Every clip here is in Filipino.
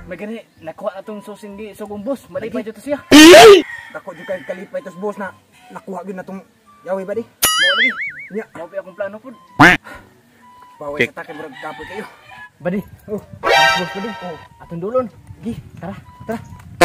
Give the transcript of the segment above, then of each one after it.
May gani nakuha atong susing di sugong boss. Malipay jud to siya. Dako jud kay kalipay tos boss na nakuha gyud na tong yawi ba di? Mo lagi. Nya, Mao pa akong plano pud. baway sa take murag kapoy kayo. Badi. Oh, Boss badi. Oh, atong dulon. Gi, tara. Tara.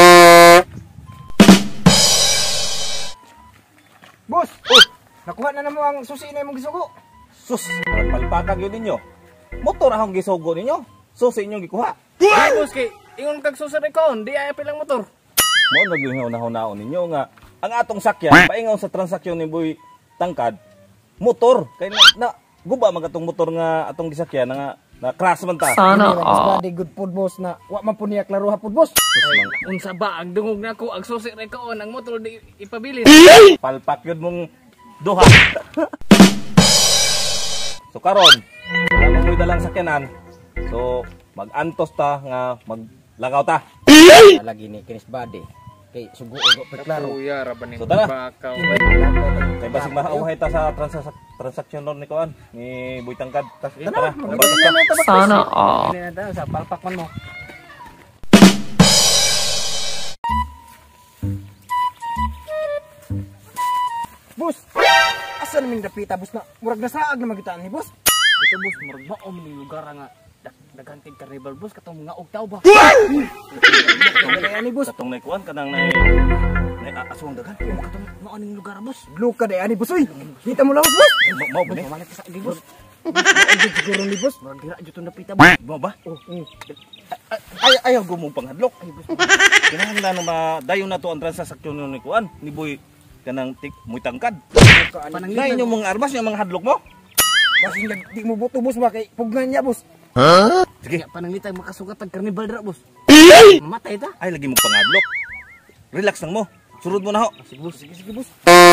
Boss, oh, nakuha na namo ang susi na imong gisugo. Sus, palpakag yun ninyo. Motor akong gisugo ninyo. Susi inyong gikuha. Di boss kay ingon kag susay ko, di ay pilang motor. Mo naging hunahon ninyo nga ang atong sakyan paingaw sa transaksyon ni Boy Tangkad motor kay na guba magatong motor nga atong gisakyan nga na crash man ta. Sana body good food boss na wa man po niya klaro ha food boss. Ay, unsa ba ang dungog nako ang susi ra ko ang motor di ipabilis. Palpak yun mong duha. So karon, wala mo dalang sakyanan. So mag-antos ta nga maglagaw ta. Lagi ni kinis body. Kay sugo ugo pa klaro. Kuya ra ba ni So, tara. bakaw. Kay basig mahauhay ta sa transaksyon ron ni Kuan ni Boy Tangkad. Tara, Sana all. Ini na sa palpak man mo. Boss, asa namin dapita boss na murag nasaag na magitaan ni boss. Dito boss murag mao man yung lugar nga daganting carnival boss katong mga ugtaw ba. Kaya ni boss, Katong na Kuan kanang na aswang dagan. Katong mao ning lugar boss. blue ka de ani boss oy. Kita mo lawas boss. Mao ba ni? Malit ka sa agi boss. Ay siguro ni boss. Murag dira jud tong napita boss. Mao ba? Oh, Ayaw gumong panghadlok. Kinahanglan na madayon na to ang transaksyon ni Kuan ni Boy kanang Boy Tangkad. Nay yung mga arbas yung mga hadlok mo. Boss di mo buto boss ba kay pugnan niya boss. Sige. Pananglitay makasugat ang carnival dira boss. Mamatay ta. Ay lagi mo panghadlok. Relax lang mo. Surod mo na ho. Sige boss, sige boss.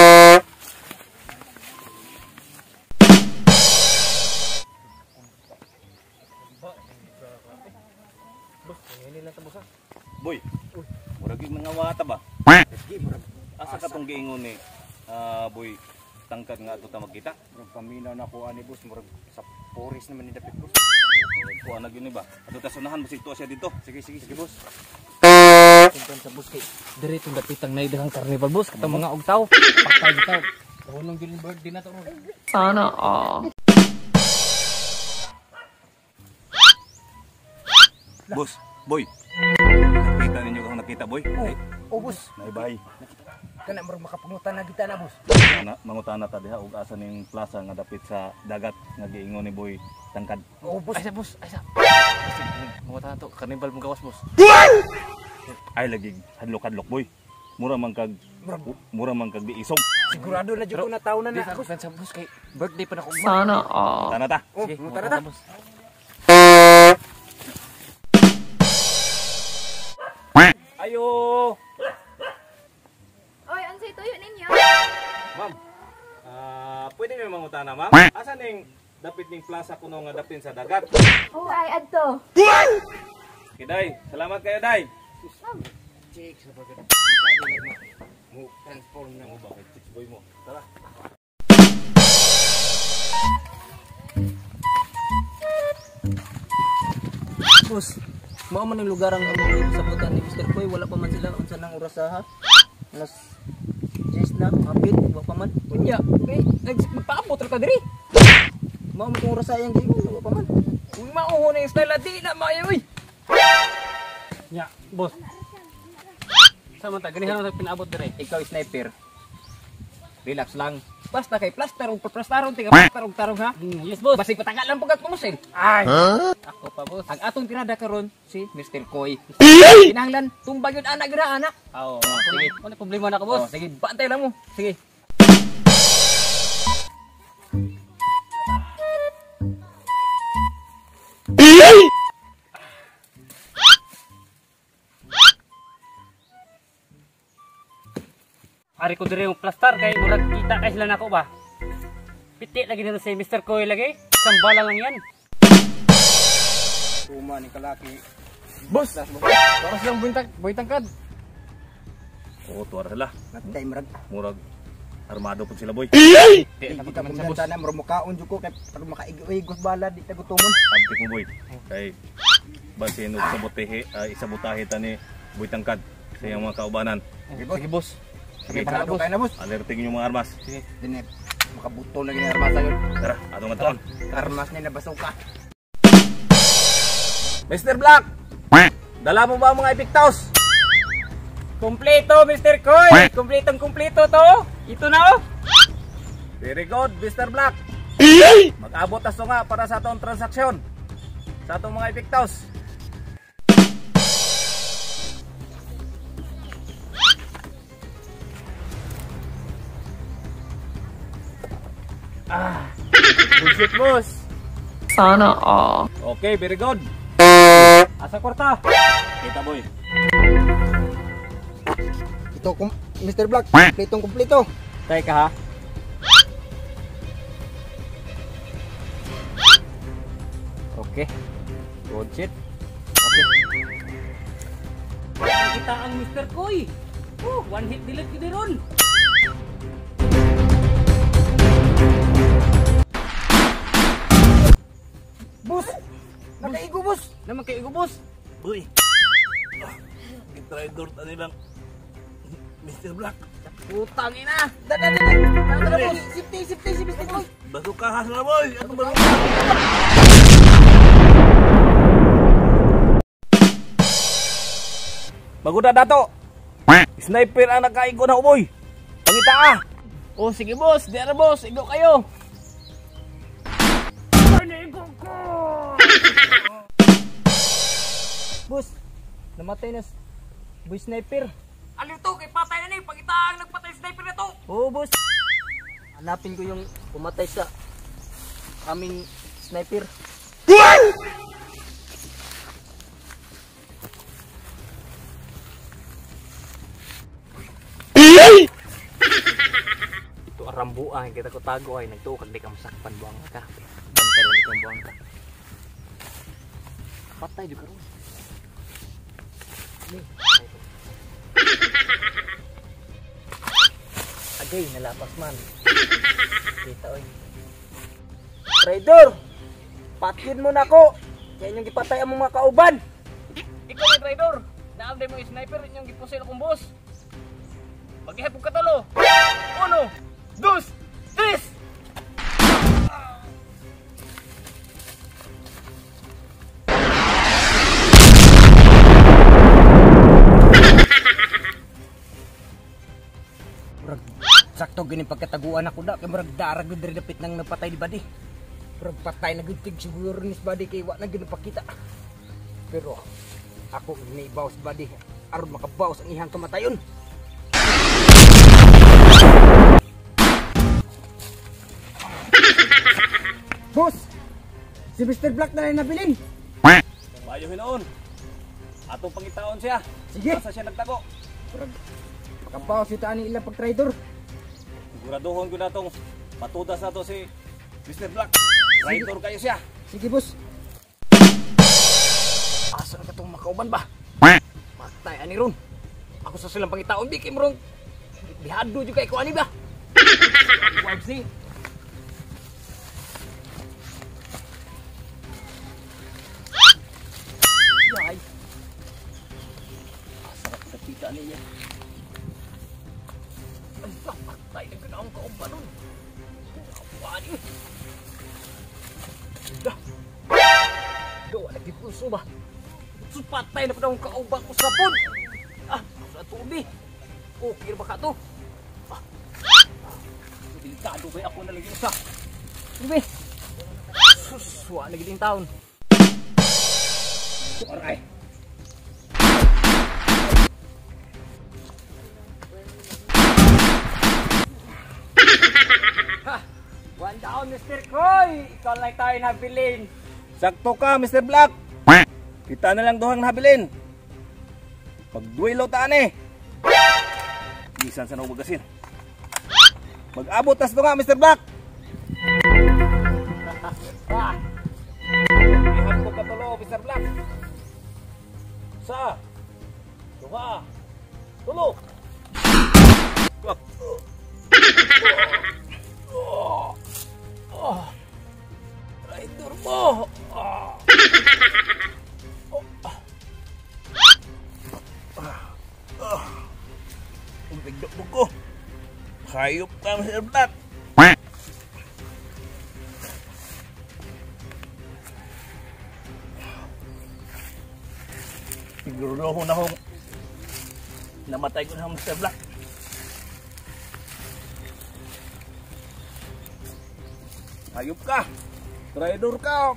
Boy. Murag yung mga wata ba? Asa ka tong giingon ni Boy Tangkad nga ato ta magkita? Murag paminaw na ko ani boss murag sa forest naman ni dapit boss. Kuha na yun ba? Ato ta sunahan basig to siya dito. Sige boss. Tungkol sa boss kay dire tong dapitang naidang carnival boss katong mga ugtaw. Patay bitaw. Hunong gyud birthday na to. Sana all. Boss, Boy. Nakita ninyo kung nakita Boy? Ay, Oh boss, naibay. kana murag makapangutan na kita na boss. Mangutana ta diha ug asa ning plaza nga dapit sa dagat nga giingon ni Boy Tangkad. Oh boss. Ay sa boss, ay sa. Mo ta to carnival mo gawas boss. Ay lagi hadlok-hadlok Boy. Mura man kag isog. Sigurado na jud ko na taon na Di na ako boss. sa boss kay birthday pa na ko. Sana all. Tana ta. Oh, Sige, tara ta. boss. Ayo. Oy, unsay tuyo ninyo? Ma'am. Pwede may mangutana, ma'am? Asa ning dapit ning plaza kuno nga dapit sa dagat? Oh, ay adto. Kiday, salamat kayo, Day. Check sa bagay. Mo transform na mo ba kay Chicks boy mo. Tara. Boss, mao man yung lugar ang sa butan ni Mr. Koy, wala pa man sila unsa nang orasaha. Alas 10 na, hapit, wa pa man. Unya, kay magpaabot ra ka diri. Mao man yung orasaha yang giingon, wa pa man. Kung mauho na yung style di na maayo oy. Nya, boss. Sama ta ganihan sa pinaabot dire. Ikaw sniper. Relax lang. Basta kay plaster ug plastaron tiga plaster ug tarong ha. Yes, boss. Basig patagal lang pagkat kumusin. Ay. Ako pa, boss. Ang atong tirada karon si Mr. Koy. Kinahanglan tumbag yun anak gira anak. Oo. Sige. Ano problema na ko, Oh, boss? sige, bantay lang mo. Sige. Ari ko dire yung plaster kay murag kita kay sila nako ba. Piti lagi dito si Mr. Koy lagi. Sambala lang yan. Tuma ni kalaki. Boss. Para silang buintang kad. Oo, tuwar sila. Natay murag. Murag armado po sila, boy. Kita man sa sana murag mukaon jud ko kay para makaigos bala di tagutumon. Abtik mo, boy. Kay basin ug isabotahe ta ni Boy Tangkad sa iyang mga kaubanan. Sige boss. Sige, Panalo kayo na boss. alerting yung mga armas. Sige, dinip. Makabuto na gini armas yun. Tara, atong matuon. Armas na nabasuka. Mr. Black! Dala mo ba ang mga epictaus? Kompleto, Mr. Koy! Kompletong-kompleto to! Ito na oh! Very good, Mr. Black. Mag-abot tas to nga para sa atong transaksyon. Sa atong mga epictaus. Bullshit, boss! Sana all. Okay, very good. Asa kwarta? Kita boy. Ito, Mr. Black, kumpletong-kumpleto. Tay ka ha? Okay. Good shit. Okay. Kita ang Mr. Koy. One hit delete gini ron. Boss! Nakaigo, boss! Naman kayo boss. Boy. Gitraidor ta nilang Mr. Black. Putang ina. Dada, boss! Safety, boss! Basukahas na boy. Atong baruka. Maguda dato. Sniper ang nakaigo na uboy. Pangita ah. Oh sige boss, di ara boss, igo kayo. Boss, namatay na boy sniper. Aliw to, kay patay na ni, pagita ang nagpatay sniper na to. Oo, boss. Hanapin ko yung pumatay sa aming sniper. Ito arambuan, kita ko tago ay nagtukag di ka masakpan buang ka. Bantay lang itong buang ka. Patay juga ron. Agay, nalapas man. Kita oy. Traidor! Patyon mo na ko! Kaya yung gipatay ang mga kauban! Ikaw may traidor. Naamday mo yung sniper, inyong gipusil akong boss. Maghihap kong katalo. 1, 2, 3! Sakto gini pagkataguan ako da kay murag darag gud diri dapit nang napatay di badi. Murag patay na gud siguro ni badi kay wa na gid pakita. Pero ako ni bawas badi aron makabawas ang ihang kamatayon. Boss, si Mr. Black na rin nabilin. Bayo hinoon. Atong pangitaon siya. Sige. Basta siya nagtago. Murag makabawas ito ani ilang pag-traidor. Siguraduhon ko na itong patudas na to si Mr. Black. Traitor kayo siya. Sige, boss. Asa na katong makauban ba? Patay ani ron. Ako sa silang pangitaon di kay murong bihado jud kay ko ani ba? Wives ni. Yay. Asa na katita niya. Ay, patay na gano'n ang kauban nun. Kapaan yun. Do, nagdipuso ba? Supatay na pa daw ang kauban ko sa pod. Sa tubi. Okay ba ka to? Delikado ba ako na lagi sa? Sige. Suswa na giling taon. Aray. One down, Mr. Koy! Ikaw lang tayo nabilin. Sakto ka, Mr. Black. Kita na lang dohang nabilin. Magduelo ta ani. Bisan sa nabagasin. Mag-abot tas to nga, Mr. Black. Ihap ko katulo, Mr. Black. Sa. Duha. Tulo. Wak. Traitor mo! Hayop ka, Mr. Black. Siguro ho na akong namatay ko na Mr. Black. Hayop ka. Traidor ka.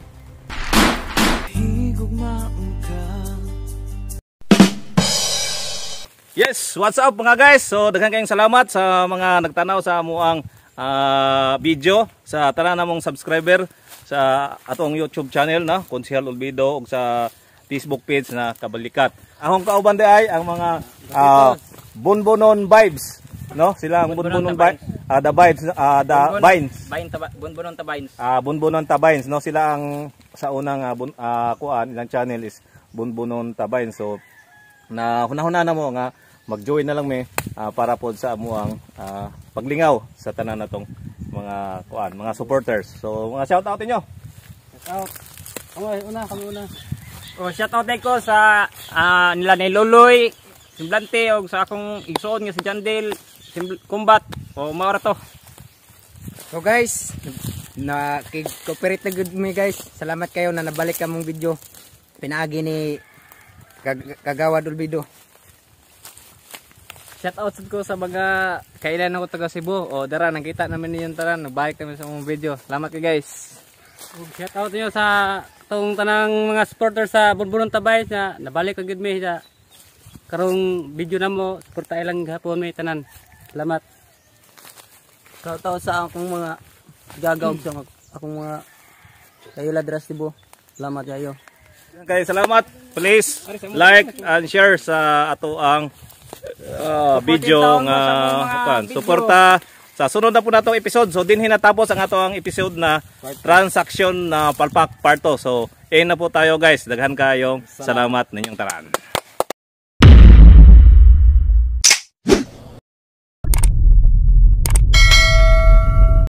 Yes, what's up mga guys? So daghang kayong salamat sa mga nagtanaw sa amuang video, sa tanan namong subscriber sa atong YouTube channel na Konsehal Olvido ug sa Facebook page na Kabalikat. Akong kauban ay ang mga Bunbunon Vibes, no? Sila ang Bunbunon Vibes, the Vibes, the Vines. Bunbunon Tabines. Bunbunon Tabines, no? Sila ang sa unang kuan, ilang channel is Bunbunon Tabines. So na hunahuna na mo nga mag-join na lang me para pod sa amuang paglingaw sa tanan natong mga kuan, mga supporters. So mga shout out niyo. Shout out. Kami una. Oh, shout out ko sa nila ni Loloy, Simblante og sa akong igsoon nga si Jandel, Combat o maora to. So guys, na-cooperate na good me guys. Salamat kayo na nabalik kamong video. Pinaagi ni Kagawad Olvido. Shout out ko sa mga kailan ako taga Cebu. O dara, nakita namin niyo taran, nagbalik kami sa mong video. Salamat kayo guys. Shout out niyo sa tong tanang mga supporters sa Bunbunon Tabay na nabalik agad mi sa karong video namo. Suporta ilang gahapon mi tanan. Salamat. Shout out sa akong mga gagawg sa akong mga kayo ladras Cebu. Salamat kayo. Okay, salamat. Please like and share sa ato ang video nga suporta sa sunod na po natong episode. So din hinatapos ang ato ang episode na transaction na palpak part 2. So na po tayo guys. Daghan kayong salamat ninyong tanan.